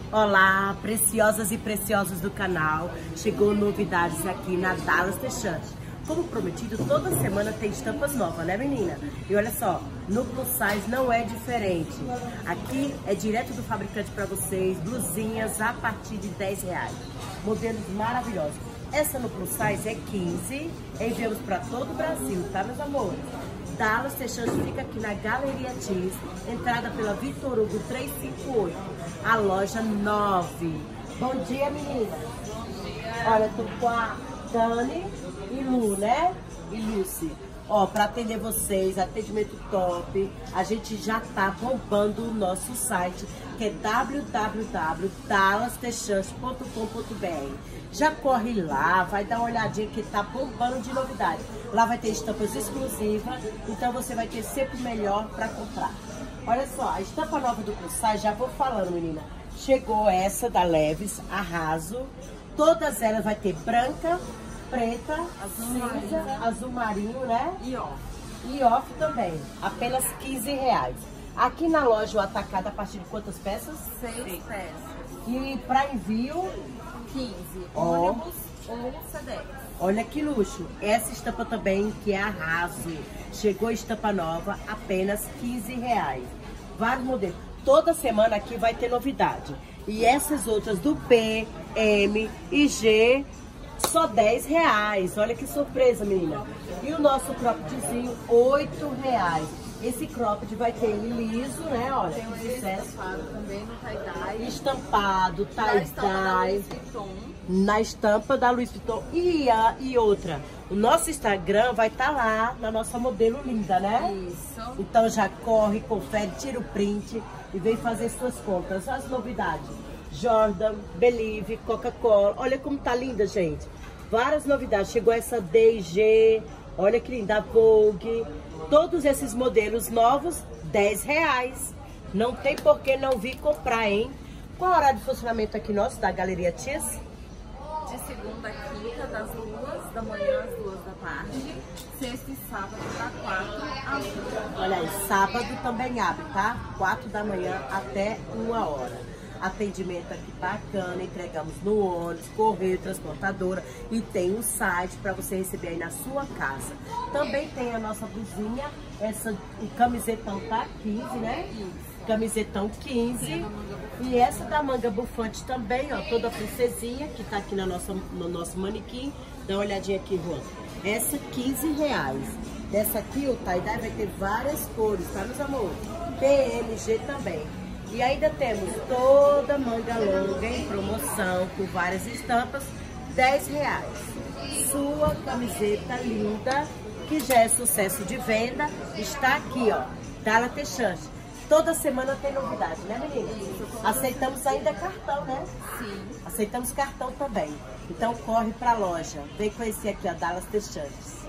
Olá, preciosas e preciosos do canal. Chegou novidades aqui na Dallas Techante. Como prometido, toda semana tem estampas novas, né, menina? E olha só, no plus size não é diferente. Aqui é direto do fabricante para vocês, blusinhas a partir de R$10. Modelos maravilhosos. Essa no plus size é 15, enviamos para todo o Brasil, tá, meus amores? Dallas Techante fica aqui na Galeria Tees, entrada pela Vitor Hugo 358, a loja 9. Bom dia, meninas. Bom dia. Olha, tô com a Dani e Lu, né? E Lucy. Ó, para atender vocês, atendimento top. A gente já tá bombando o nosso site, que é www.dallastechante.com.br. Já corre lá, vai dar uma olhadinha que tá bombando de novidade. Lá vai ter estampas exclusivas, então você vai ter sempre o melhor para comprar. Olha só, a estampa nova do plus size, já vou falando, menina. Chegou essa da Leves, arraso. Todas elas vai ter branca, preta, cinza, azul marinho, né? E off também, apenas R$15. Aqui na loja o atacado a partir de quantas peças? 6 peças. E para envio? 15. Ônibus ou CDX. Olha que luxo. Essa estampa também que é arraso. Chegou estampa nova, apenas R$15. Vários modelos. Toda semana aqui vai ter novidade. E essas outras do B, M e G, só R$10. Olha que surpresa, menina. E o nosso croppedzinho, R$8. Esse cropped vai ter ele liso, né? Olha, tem um estampado também no tie-dye. Estampado, tie-dye. Na estampa da Louis Vuitton. E outra, o nosso Instagram vai estar lá na nossa modelo linda, né? Isso. Então já corre, confere, tira o print e vem fazer suas compras. Olha as novidades. Jordan, Believe, Coca-Cola. Olha como tá linda, gente. Várias novidades. Chegou essa D&G. Olha que linda, a Vogue. Todos esses modelos novos, R$10. Não tem por que não vir comprar, hein? Qual é o horário de funcionamento aqui nosso, da Galeria Tees? De segunda a quinta, das 2 da manhã às 2 da tarde. Sexta e sábado, da 4 às 1. Olha aí, sábado também abre, tá? 4 da manhã até 1 hora. Atendimento aqui bacana, entregamos no ônibus, correio, transportadora e tem um site para você receber aí na sua casa. Também tem a nossa blusinha, o camisetão tá 15, né? Camisetão 15. E essa da manga bufante também, ó, toda princesinha, que tá aqui no nosso manequim. Dá uma olhadinha aqui, Juan. Essa R$15. Dessa aqui, o tie-dye vai ter várias cores, tá, meus amores? PMG também. E ainda temos toda manga longa em promoção, com várias estampas, R$10. Sua camiseta linda, que já é sucesso de venda, está aqui, ó, Dallas Techante. Toda semana tem novidade, né, menina? Aceitamos ainda cartão, né? Sim. Aceitamos cartão também. Então corre pra loja. Vem conhecer aqui a Dallas Techante.